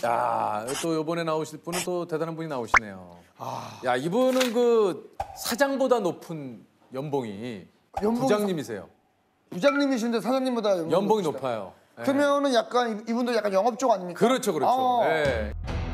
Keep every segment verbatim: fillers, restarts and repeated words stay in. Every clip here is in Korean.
야, 또 이번에 나오실 분은 또 대단한 분이 나오시네요. 아. 야, 이분은 그 사장보다 높은 연봉이 연봉... 부장님이세요. 부장님이신데 사장님보다 연봉이, 연봉이 높아요. 네. 그러면은 약간 이분도 약간 영업 쪽 아닙니까? 그렇죠, 그렇죠. 아. 네.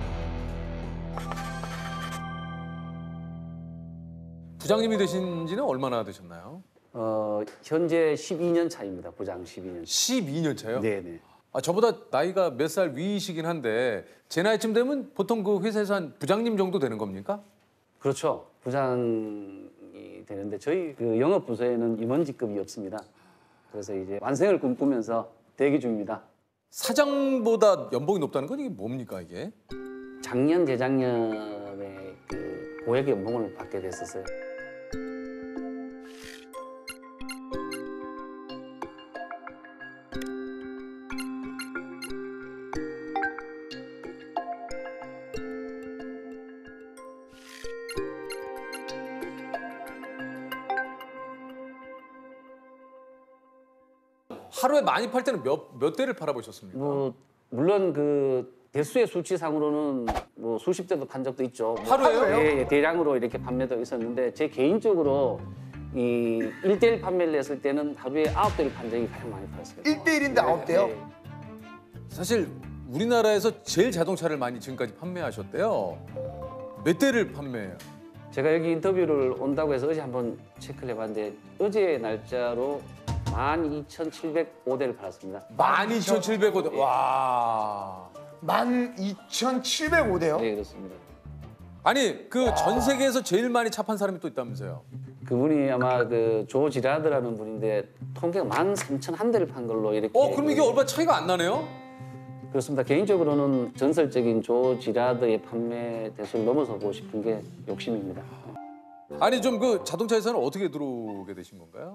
부장님이 되신 지는 얼마나 되셨나요? 어, 현재 십이 년 차입니다. 부장 십이 년 차. 십이 년 차요? 네네. 아, 저보다 나이가 몇 살 위이시긴 한데 제 나이쯤 되면 보통 그 회사에서 한 부장님 정도 되는 겁니까? 그렇죠. 부장이 되는데 저희 그 영업 부서에는 임원직급이 없습니다. 그래서 이제 완생을 꿈꾸면서 대기 중입니다. 사장보다 연봉이 높다는 건 이게 뭡니까 이게? 작년 재작년에 그 고액 연봉을 받게 됐었어요. 하루에 많이 팔 때는 몇, 몇 대를 팔아보셨습니까? 뭐 물론 그 대수의 수치상으로는 뭐 수십 대도 판 적도 있죠. 뭐 하루에요? 예, 예, 대량으로 이렇게 판매도 있었는데 제 개인적으로 이 일 대일 판매를 했을 때는 하루에 아홉 대를 판 적이 가장 많이 팔았어요. 일 대일인데 아홉 대요? 예. 사실 우리나라에서 제일 자동차를 많이 지금까지 판매하셨대요. 몇 대를 판매해요? 제가 여기 인터뷰를 온다고 해서 어제 한번 체크를 해봤는데 어제 날짜로 만 이천칠백오 대를 팔았습니다. 만 이천칠백오 대. 와. 만 이천칠백오 대요? 네, 그렇습니다. 아니, 그 전 세계에서 제일 많이 차 판 사람이 또 있다면서요? 그분이 아마 그 조 지라드라는 분인데 통계가 만 삼천한 대를 판 걸로 이렇게. 어, 그럼 이게 얼마 차이가 안 나네요? 그렇습니다. 개인적으로는 전설적인 조 지라드의 판매 대수를 넘어서고 싶은 게 욕심입니다. 아니, 좀 그 자동차 회사는 어떻게 들어오게 되신 건가요?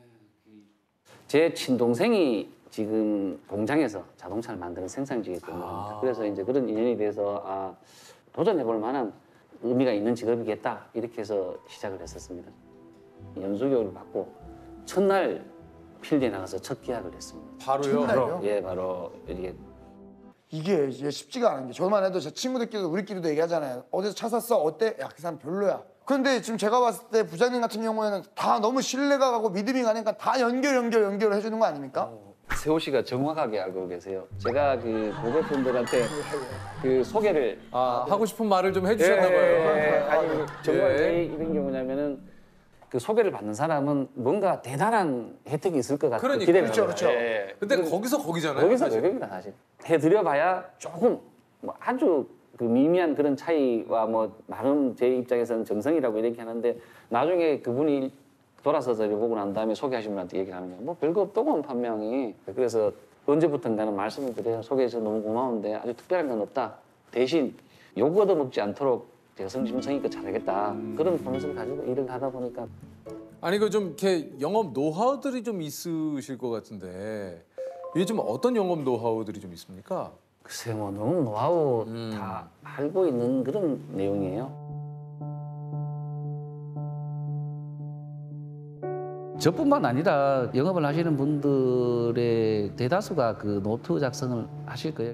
제 친동생이 지금 공장에서 자동차를 만드는 생산직이 때문에 아. 그래서 이제 그런 인연이 돼서 아, 도전해볼 만한 의미가 있는 직업이겠다 이렇게 해서 시작을 했었습니다. 연수교육을 받고 첫날 필드에 나가서 첫 계약을 했습니다. 바로요? 첫날요? 예, 바로 이게 이게 이제 쉽지가 않은 게 저만 해도 제 친구들끼리도 우리끼리도 얘기하잖아요. 어디서 차 샀어? 어때? 야, 그 사람 별로야. 그런데 지금 제가 봤을 때 부장님 같은 경우에는 다 너무 신뢰가 가고 믿음이 가니까 다 연결 연결 연결을 해주는 거 아닙니까? 어, 세호 씨가 정확하게 알고 계세요. 제가 그 고객분들한테 그 소개를 아, 하고 싶은 말을 좀 해주셨나 봐요. 예, 아니 정말 예. 왜 이런 경우냐면은 그 소개를 받는 사람은 뭔가 대단한 혜택이 있을 것 같은 그러니까. 기대를 그렇죠, 해요. 그렇죠. 예. 근데 거기서 거기잖아요. 거기서 사실. 거기입니다 사실. 해드려봐야 조금 뭐 아주 그 미미한 그런 차이와 뭐 나름 제 입장에서는 정성이라고 이렇게 하는데 나중에 그분이 돌아서서 보고 난 다음에 소개하신 분한테 얘기를 하는 거예요. 뭐 별거 없더군 판명이. 그래서 언제부턴가는 말씀을 드려요. 소개해서 너무 고마운데 아주 특별한 건 없다. 대신 욕 얻어먹지 않도록 제가 성심성의껏 잘하겠다. 음. 그런 본심을 가지고 일을 하다 보니까. 아니 그 좀 이렇게 영업 노하우들이 좀 있으실 것 같은데 요즘 어떤 영업 노하우들이 좀 있습니까? 글쎄 뭐 너무 노하우 음. 다 알고 있는 그런 내용이에요. 저뿐만 아니라 영업을 하시는 분들의 대다수가 그 노트 작성을 하실 거예요.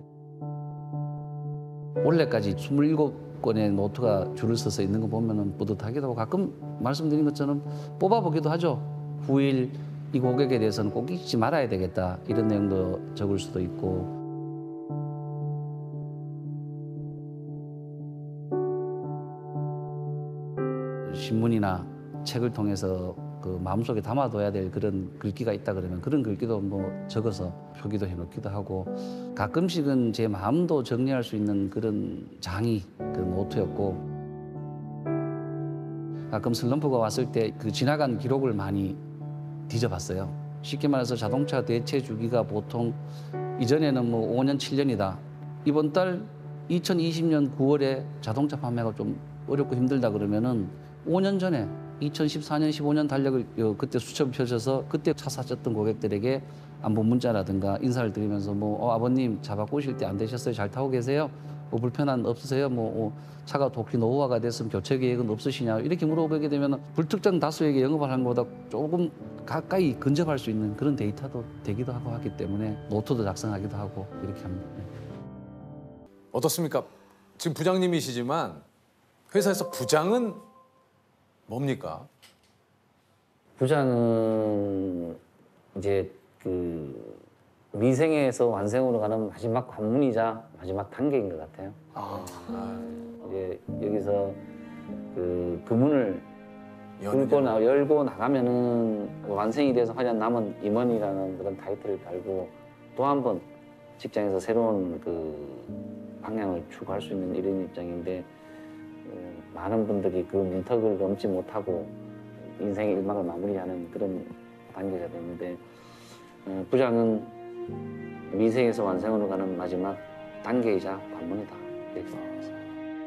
올해까지 이십칠 건의 노트가 줄을 서서 있는 거 보면 뿌듯하기도 하고 가끔 말씀드린 것처럼 뽑아보기도 하죠. 후일 이 고객에 대해서는 꼭 잊지 말아야 되겠다 이런 내용도 적을 수도 있고. 신문이나 책을 통해서 그 마음속에 담아둬야 될 그런 글귀가 있다 그러면 그런 글귀도 뭐 적어서 표기도 해놓기도 하고 가끔씩은 제 마음도 정리할 수 있는 그런 장이 그 노트였고 가끔 슬럼프가 왔을 때 그 지나간 기록을 많이 뒤져봤어요. 쉽게 말해서 자동차 대체 주기가 보통 이전에는 뭐 오 년, 칠 년이다. 이번 달 이천이십 년 구월에 자동차 판매가 좀 어렵고 힘들다 그러면은 오 년 전에 이천십사 년, 십오 년 달력을 그때 수첩 펴셔서 그때 차 사셨던 고객들에게 안부 문자라든가 인사를 드리면서 뭐 어, 아버님 차 바꾸실 때 안 되셨어요? 잘 타고 계세요? 뭐 불편한 없으세요? 뭐 어, 차가 도끼 노후화가 됐으면 교체 계획은 없으시냐? 이렇게 물어보게 되면 불특정 다수에게 영업을 하는 것보다 조금 가까이 근접할 수 있는 그런 데이터도 되기도 하고 하기 때문에 노트도 작성하기도 하고 이렇게 합니다. 어떻습니까? 지금 부장님이시지만 회사에서 부장은 뭡니까? 부장은 이제 그 미생에서 완생으로 가는 마지막 관문이자 마지막 단계인 것 같아요. 아, 이제 여기서 그, 그 문을 여는 뚫고 나, 열고 나가면은 완성이 돼서 화장 남은 임원이라는 그런 타이틀을 달고 또 한 번 직장에서 새로운 그 방향을 추구할 수 있는 이런 입장인데 어, 많은 분들이 그 문턱을 넘지 못하고 인생의 일막을 마무리하는 그런 단계가 되는데 어, 부장은 미생에서 완성으로 가는 마지막 단계이자 관문이다 이렇게 생각합니다.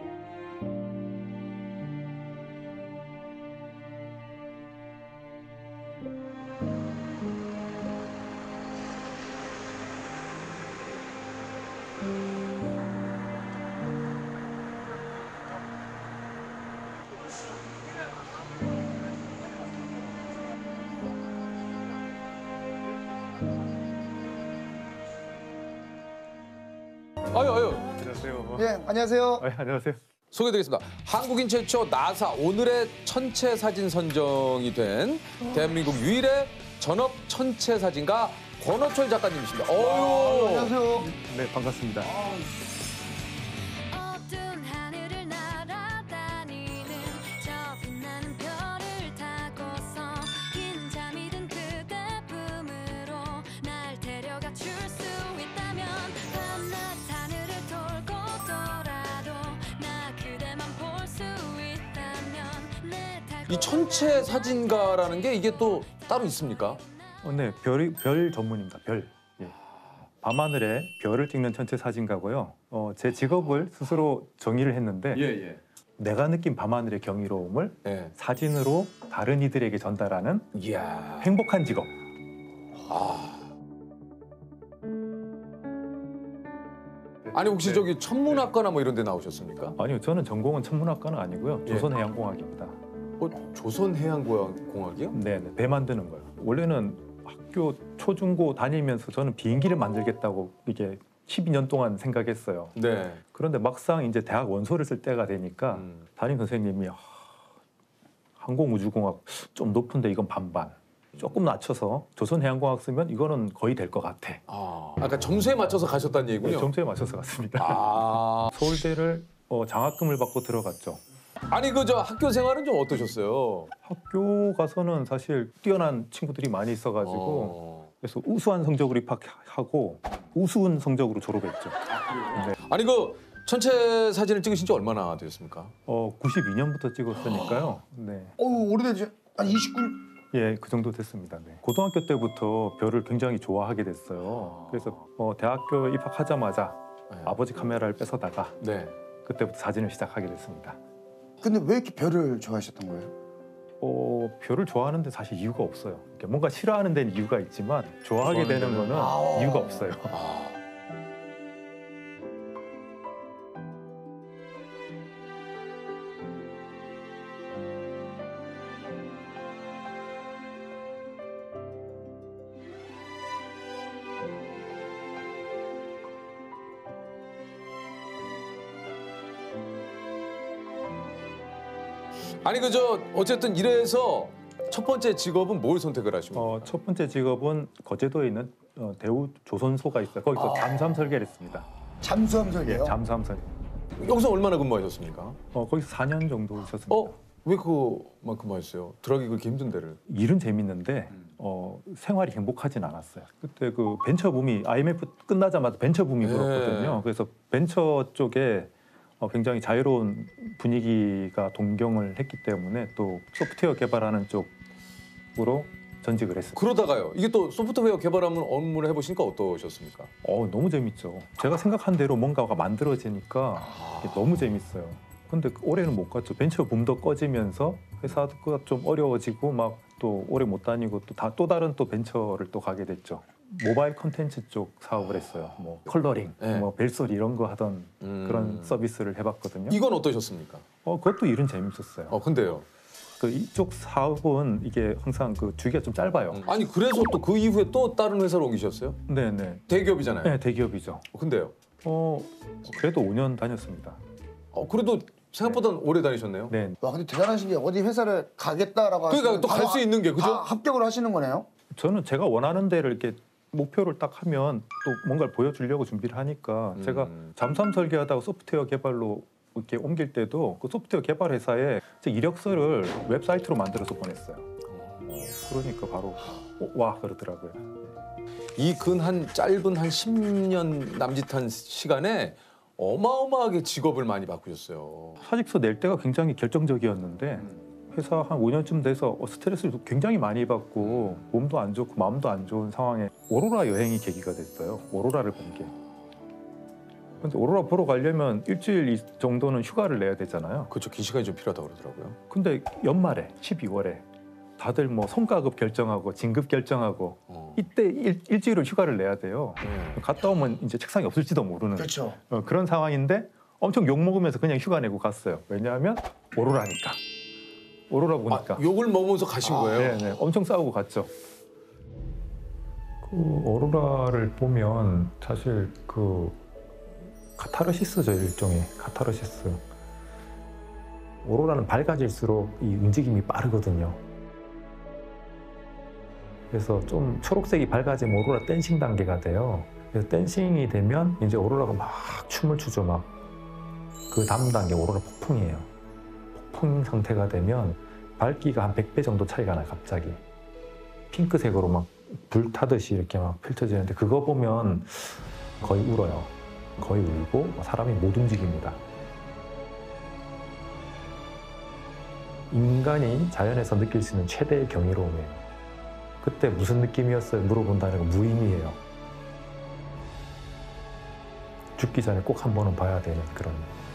아유 아유 안녕하세요. 예, 안녕하세요. 네, 안녕하세요. 소개드리겠습니다. 한국인 최초 나사 오늘의 천체 사진 선정이 된 대한민국 유일의 전업 천체 사진가 권호철 작가님이십니다. 어유. 안녕하세요. 네, 반갑습니다. 어두운 하늘을 날아다니는 저 빛나는 별을 타고서 긴 잠이 든 그대 품으로 날 데려가 줄 수 있다면 밤낮 하늘을 돌고 돌아도 나 그대만 볼 수 있다면 내 달콤한 이 천체 사진가라는 게 이게 또 따로 있습니까? 어, 네, 별, 별 전문입니다. 별. 예. 밤하늘에 별을 찍는 천체 사진가고요. 어, 제 직업을 스스로 정의를 했는데 예. 내가 느낀 밤하늘의 경이로움을 예. 사진으로 다른 이들에게 전달하는 이야. 행복한 직업. 아. 아니 혹시 저기 천문학과나 뭐 이런 데 나오셨습니까? 아니요, 저는 전공은 천문학과는 아니고요. 예. 조선해양공학입니다. 어, 조선해양공학이요? 네, 네, 배 만드는 거요. 원래는 학교 초중고 다니면서 저는 비행기를 만들겠다고 이게 십이 년 동안 생각했어요. 네. 그런데 막상 이제 대학 원서를 쓸 때가 되니까 음. 담임 담임 선생님이 아, 항공우주공학 좀 높은데 이건 반반. 조금 낮춰서 조선해양공학 쓰면 이거는 거의 될 것 같아. 아, 아까 점수에 맞춰서 가셨다는 얘기군요. 네, 점수에 맞춰서 갔습니다. 아. 서울대를 어, 장학금을 받고 들어갔죠. 아니 그 저 학교 생활은 좀 어떠셨어요? 학교 가서는 사실 뛰어난 친구들이 많이 있어가지고 어. 그래서 우수한 성적으로 입학하고 우스운 성적으로 졸업했죠. 네. 아니 그 천체 사진을 찍으신 지 얼마나 되셨습니까? 어, 구십이 년부터 찍었으니까요. 네. 어우, 오래되지. 한 이십구 년. 예, 그 정도 됐습니다. 네. 고등학교 때부터 별을 굉장히 좋아하게 됐어요. 그래서 어, 대학교 입학하자마자 네. 아버지 카메라를 뺏어다가 네. 그때부터 사진을 시작하게 됐습니다. 근데 왜 이렇게 별을 좋아하셨던 거예요? 어, 별을 좋아하는데 사실 이유가 없어요. 이렇게 뭔가 싫어하는 데는 이유가 있지만 좋아하게 좋아하는 되는 데는? 거는 아. 이유가 없어요. 아. 아니 그 저 어쨌든 이래서 첫 번째 직업은 뭘 선택을 하십니까? 어, 첫 번째 직업은 거제도에 있는 어, 대우 조선소가 있어요. 거기서 잠수함 설계를 했습니다. 잠수함 예, 설계요? 잠수함 설계. 여기서 얼마나 근무하셨습니까? 어, 거기서 사 년 정도 있었습니다. 어? 왜 그만큼 하셨어요? 들어가기 그렇게 힘든 데를. 일은 재밌는데 어, 생활이 행복하진 않았어요. 그때 그 벤처 붐이 아이엠에프 끝나자마자 벤처 붐이 네. 불었거든요. 그래서 벤처 쪽에 어, 굉장히 자유로운 분위기가 동경을 했기 때문에 또 소프트웨어 개발하는 쪽으로 전직을 했습니다. 그러다가요. 이게 또 소프트웨어 개발하는 업무를 해보시니까 어떠셨습니까? 어, 너무 재밌죠. 제가 생각한 대로 뭔가가 만들어지니까 아. 이게 너무 재밌어요. 근데 올해는 못 갔죠. 벤처 붐도 꺼지면서 회사가 좀 어려워지고 막 또 오래 못 다니고 또 다 또 다른 또 벤처를 또 가게 됐죠. 모바일 컨텐츠 쪽 사업을 했어요. 뭐 컬러링, 네. 뭐 벨소리 이런 거 하던 음. 그런 서비스를 해봤거든요. 이건 어떠셨습니까? 어, 그것도 일은 재밌었어요. 어 근데요. 그 이쪽 사업은 이게 항상 그 주기가 좀 짧아요. 음. 아니 그래서 또 그 이후에 또 다른 회사로 옮기셨어요? 네네. 대기업이잖아요. 네, 대기업이죠. 어, 근데요. 어 그래도 오 년 다녔습니다. 어, 그래도 생각보다 오래 다니셨네요. 네. 와 근데 대단하신 게 어디 회사를 가겠다라고 그러니까 하시면 또 갈 바로 수 있는 게 그죠? 다 합격을 하시는 거네요. 저는 제가 원하는 데를 이렇게 목표를 딱 하면 또 뭔가를 보여주려고 준비를 하니까 음. 제가 잠수함 설계하다가 소프트웨어 개발로 이렇게 옮길 때도 그 소프트웨어 개발 회사에 제 이력서를 웹사이트로 만들어서 보냈어요. 어, 그러니까 바로 어, 와 그러더라고요. 이 근 한 짧은 한 십 년 남짓한 시간에 어마어마하게 직업을 많이 바꾸셨어요. 사직서 낼 때가 굉장히 결정적이었는데 회사 한 오 년쯤 돼서 스트레스를 굉장히 많이 받고 몸도 안 좋고 마음도 안 좋은 상황에 오로라 여행이 계기가 됐어요. 오로라를 본 게. 근데 오로라 보러 가려면 일주일 정도는 휴가를 내야 되잖아요. 그렇죠. 긴 시간이 좀 필요하다고 그러더라고요. 근데 연말에 십이월에 다들 뭐 성과급 결정하고 진급 결정하고 어. 이때 일, 일주일을 휴가를 내야 돼요. 네. 갔다 오면 이제 책상이 없을지도 모르는 그렇죠. 어, 그런 상황인데 엄청 욕 먹으면서 그냥 휴가 내고 갔어요. 왜냐하면 오로라니까. 오로라 보니까. 아, 욕을 먹으면서 가신 거예요? 네네. 엄청 싸우고 갔죠. 그 오로라를 보면 사실 그 카타르시스죠. 일종의 카타르시스. 오로라는 밝아질수록 이 움직임이 빠르거든요. 그래서 좀 초록색이 밝아지면 오로라 댄싱 단계가 돼요. 그래서 댄싱이 되면 이제 오로라가 막 춤을 추죠. 막 그 다음 단계 오로라 폭풍이에요. 폭풍 상태가 되면 밝기가 한 백 배 정도 차이가 나요. 갑자기 핑크색으로 막 불 타듯이 이렇게 막 펼쳐지는데 그거 보면 거의 울어요. 거의 울고 사람이 못 움직입니다. 인간이 자연에서 느낄 수 있는 최대의 경이로움이에요. 그때 무슨 느낌이었어요? 물어본다는 건 무의미해요. 죽기 전에 꼭 한 번은 봐야 되는 그런.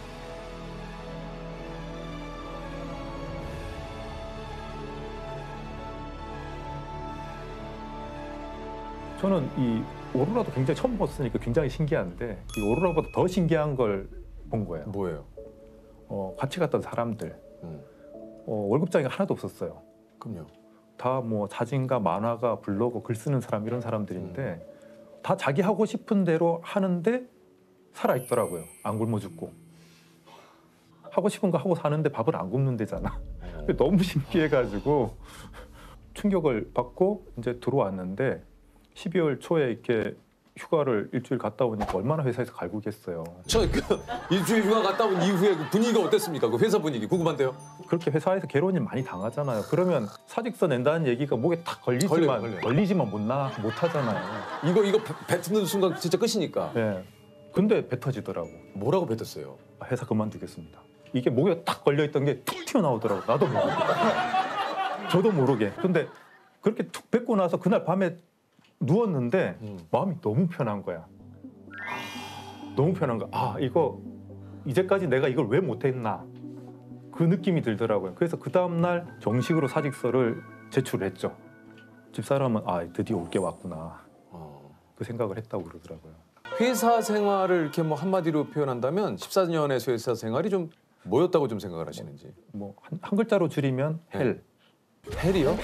저는 이 오로라도 굉장히 처음 봤으니까 굉장히 신기한데 이 오로라보다 더 신기한 걸 본 거예요. 뭐예요? 어, 같이 갔던 사람들 음. 어, 월급장이 하나도 없었어요. 그럼요. 다 뭐 사진가, 만화가, 블로거, 글 쓰는 사람 이런 사람들인데 다 자기 하고 싶은 대로 하는데 살아 있더라고요. 안 굶어 죽고. 하고 싶은 거 하고 사는데 밥을 안 굶는 데잖아. 너무 신기해가지고 충격을 받고 이제 들어왔는데 십이월 초에 이렇게 휴가를 일주일 갔다 오니까 얼마나 회사에서 갈구겠어요. 저 그 일주일 휴가 갔다 온 이후에 그 분위기가 어땠습니까? 그 회사 분위기 궁금한데요. 그렇게 회사에서 괴로운 일 많이 당하잖아요. 그러면 사직서 낸다는 얘기가 목에 탁 걸리지만 걸려요, 걸려요. 걸리지만 못 나, 못 하잖아요. 이거 이거 배- 뱉는 순간 진짜 끝이니까. 예. 근데 뱉어지더라고. 뭐라고 뱉었어요? 아, 회사 그만두겠습니다. 이게 목에 딱 걸려 있던 게 툭 튀어나오더라고. 나도 모르게. 저도 모르게. 근데 그렇게 툭 뱉고 나서 그날 밤에 누웠는데 음. 마음이 너무 편한 거야. 너무 편한 거야. 아, 이거 이제까지 내가 이걸 왜 못했나. 그 느낌이 들더라고요. 그래서 그 다음날 정식으로 사직서를 제출했죠. 집사람은 아, 드디어 올 게 왔구나. 어. 그 생각을 했다고 그러더라고요. 회사 생활을 이렇게 뭐 한마디로 표현한다면 십사 년의 회사 생활이 좀 뭐였다고 좀 생각을 하시는지. 뭐 한, 한 글자로 줄이면 헬. 헬이요?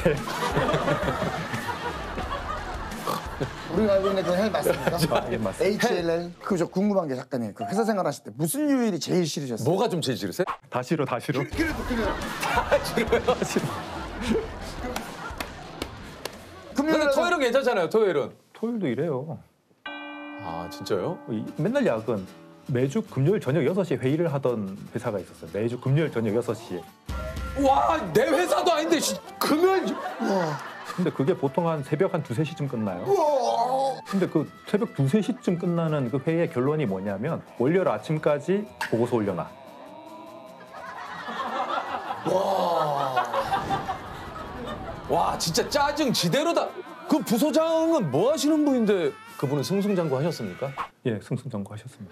우리가 알고 있는 그 헬 맞습니까? 아, 예, 맞습니다. 에이치 엘 엘. 그저 궁금한 게 작가님 그 회사 생활 하실 때 무슨 요일이 제일 싫으셨어요? 뭐가 좀 제일 싫으세요? 다 싫어, 다 싫어. 그래도 그래요. 다 싫어. 금요일 근데 토요일은 괜찮잖아요. 토요일은. 토요일도 이래요. 아 진짜요? 이- 맨날 야근. 매주 금요일 저녁 여섯 시에 회의를 하던 회사가 있었어요. 매주 금요일 저녁 여섯 시에. 와 내 회사도 아닌데 씨, 금요일. 근데 그게 보통 한 새벽 한 두세 시쯤 끝나요. 근데 그 새벽 두세 시쯤 끝나는 그 회의의 결론이 뭐냐면 월요일 아침까지 보고서 올려놔. 와 진짜 짜증 지대로다. 그 부소장은 뭐 하시는 분인데 그분은 승승장구 하셨습니까? 예, 승승장구 하셨습니다.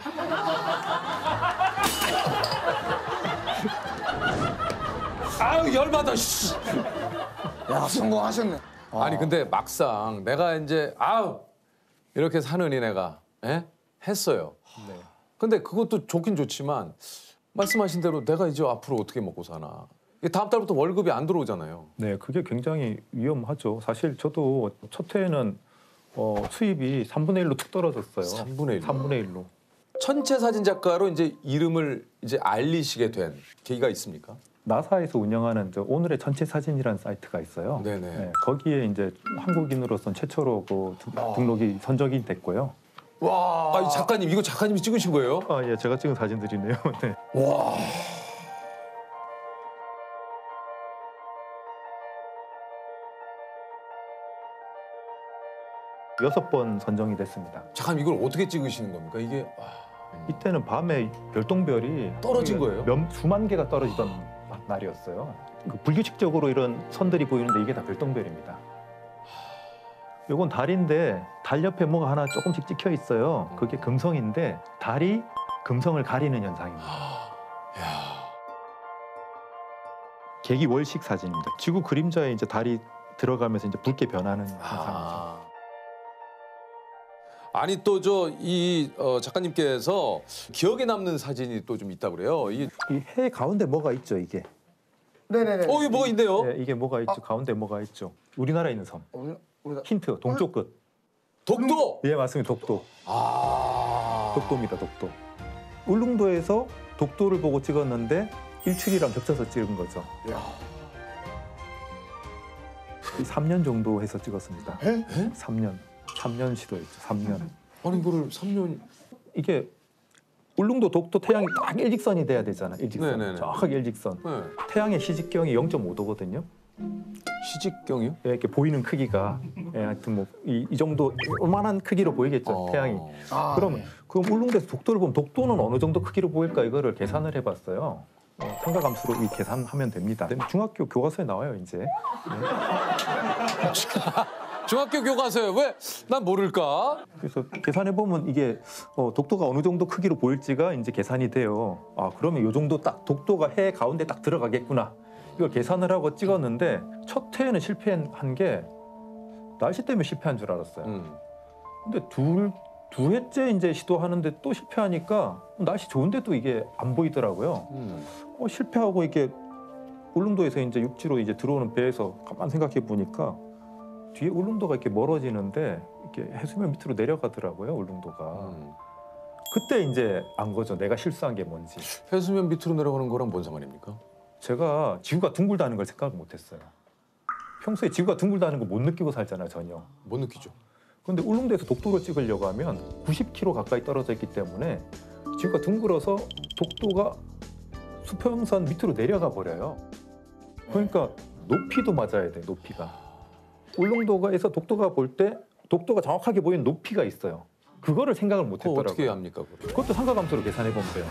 아유 열받아. 씨. 야 성공하셨네. 아니 근데 막상 내가 이제 아우 이렇게 사느니 내가 에? 했어요. 네. 근데 그것도 좋긴 좋지만 말씀하신 대로 내가 이제 앞으로 어떻게 먹고 사나. 이게 다음 달부터 월급이 안 들어오잖아요. 네, 그게 굉장히 위험하죠. 사실 저도 첫 해에는 어, 수입이 삼분의 일로 툭 떨어졌어요. 삼분의 일. 삼분의 일로. 천체 사진 작가로 이제 이름을 이제 알리시게 된 계기가 있습니까? 나사에서 운영하는 저 오늘의 천체 사진이라는 사이트가 있어요. 네네. 네, 거기에 이제 한국인으로서 최초로 그 등- 등록이 선적이 됐고요. 와, 아, 이 작가님 이거 작가님이 찍으신 거예요? 아, 예, 제가 찍은 사진들이네요. 네. 와. 여섯 번 선정이 됐습니다. 작가님 이걸 어떻게 찍으시는 겁니까? 이게 와. 이때는 밤에 별똥별이 떨어진 거예요? 몇 수만 개가 떨어지던 날이었어요. 그 불규칙적으로 이런 선들이 보이는데 이게 다 별똥별입니다. 이건 달인데 달 옆에 뭐가 하나 조금씩 찍혀 있어요. 그게 금성인데 달이 금성을 가리는 현상입니다. 야. 계기월식 사진입니다. 지구 그림자에 이제 달이 들어가면서 이제 붉게 변하는 현상이죠. 아. 아니 또 저 이 어, 작가님께서 기억에 남는 사진이 또 좀 있다 그래요. 이, 이 해 가운데 뭐가 있죠, 이게? 네네네. 어, 이게 뭐가 있네요. 네, 이게 뭐가 있죠? 가운데 뭐가 있죠? 우리나라에 있는 섬. 우리, 우리가 힌트, 동쪽 끝. 독도. 예, 맞습니다. 독도. 아. 독도입니다, 독도. 울릉도에서 독도를 보고 찍었는데 일출이랑 겹쳐서 찍은 거죠. 야. 삼 년 정도 해서 찍었습니다. 에? 삼 년. 삼 년 시도했죠. 삼 년. 아니 이거를 삼 년. 이게 울릉도 독도 태양이 딱 일직선이 돼야 되잖아. 일직선. 네네네. 정확하게 일직선. 네. 태양의 시직경이 영 점 오 도거든요. 시직경이요? 예, 이렇게 보이는 크기가 예, 하여튼 뭐 이 정도 요만한 크기로 보이겠죠. 어. 태양이. 아, 그럼 네. 그럼 울릉도에서 독도를 보면 독도는 어느 정도 크기로 보일까 이거를 계산을 해봤어요. 어, 삼각함수로 이 계산하면 됩니다. 중학교 교과서에 나와요 이제. 중학교 교과서요. 왜? 난 모를까? 그래서 계산해 보면 이게 어, 독도가 어느 정도 크기로 보일지가 이제 계산이 돼요. 아 그러면 이 정도 딱 독도가 해 가운데 딱 들어가겠구나. 이걸 계산을 하고 찍었는데 첫 회에는 실패한 게 날씨 때문에 실패한 줄 알았어요. 음. 근데 둘 두 회째 이제 시도하는데 또 실패하니까 날씨 좋은데도 이게 안 보이더라고요. 음. 어, 실패하고 이게 울릉도에서 이제 육지로 이제 들어오는 배에서 가만 생각해 보니까 뒤에 울릉도가 이렇게 멀어지는데 이렇게 해수면 밑으로 내려가더라고요, 울릉도가. 음. 그때 이제 안 거죠. 내가 실수한 게 뭔지. 해수면 밑으로 내려가는 거랑 뭔 상관입니까? 제가 지구가 둥글다는 걸 생각을 못 했어요. 평소에 지구가 둥글다는 거 못 느끼고 살잖아요, 전혀. 못 느끼죠. 근데 울릉도에서 독도로 찍으려고 하면 구십 킬로미터 가까이 떨어져 있기 때문에 지구가 둥글어서 독도가 수평선 밑으로 내려가 버려요. 그러니까 높이도 맞아야 돼, 높이가. 울릉도가에서 독도가 볼 때 독도가 정확하게 보이는 높이가 있어요. 그거를 생각을 못 그거 했더라고요. 어떻게 합니까? 그걸? 그것도 삼각함수로 계산해 보면 돼요.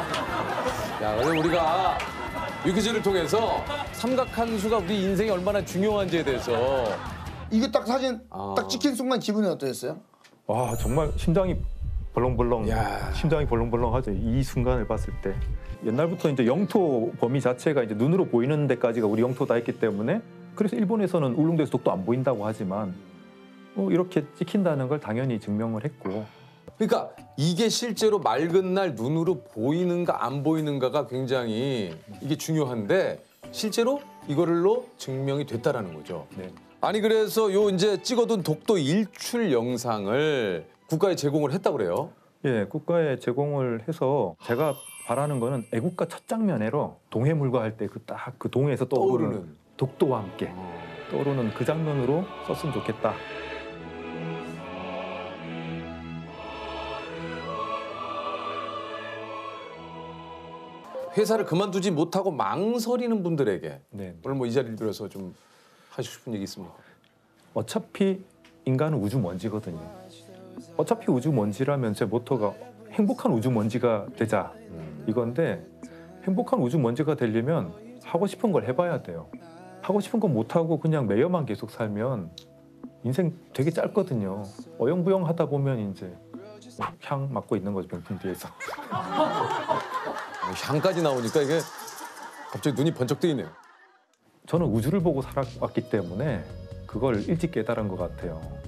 야, 그래서 우리가 유퀴즈를 통해서 삼각함수가 우리 인생에 얼마나 중요한지에 대해서 이거 딱 사진 아. 딱 찍힌 순간 기분이 어떠셨어요? 와 정말 심장이 벌렁벌렁, 야. 심장이 벌렁벌렁하죠. 이 순간을 봤을 때 옛날부터 이제 영토 범위 자체가 이제 눈으로 보이는 데까지가 우리 영토다 했기 때문에 그래서 일본에서는 울릉도에서 독도 안 보인다고 하지만 뭐 이렇게 찍힌다는 걸 당연히 증명을 했고. 그러니까 이게 실제로 맑은 날 눈으로 보이는가 안 보이는가가 굉장히 이게 중요한데 실제로 이거를로 증명이 됐다라는 거죠. 네. 아니 그래서 요 이제 찍어둔 독도 일출 영상을 국가에 제공을 했다 그래요. 예, 국가에 제공을 해서 제가 바라는 거는 애국가 첫 장면으로 동해물과 할 때 그 딱 그 동해에서 떠오르는, 떠오르는. 독도와 함께 떠오르는 그 장면으로 썼으면 좋겠다. 회사를 그만두지 못하고 망설이는 분들에게 네. 오늘 뭐 이 자리를 빌어서 좀 하시고 싶은 얘기 있습니까? 어차피 인간은 우주 먼지거든요. 어차피 우주 먼지라면 제 모토가 행복한 우주 먼지가 되자 이건데 행복한 우주 먼지가 되려면 하고 싶은 걸 해봐야 돼요. 하고 싶은 건 못하고 그냥 매여만 계속 살면 인생 되게 짧거든요. 어영부영 하다 보면 이제 향 맡고 있는 거죠, 병풍 뒤에서. 향까지 나오니까 이게 갑자기 눈이 번쩍 뜨이네요. 저는 우주를 보고 살아왔기 때문에 그걸 일찍 깨달은 것 같아요.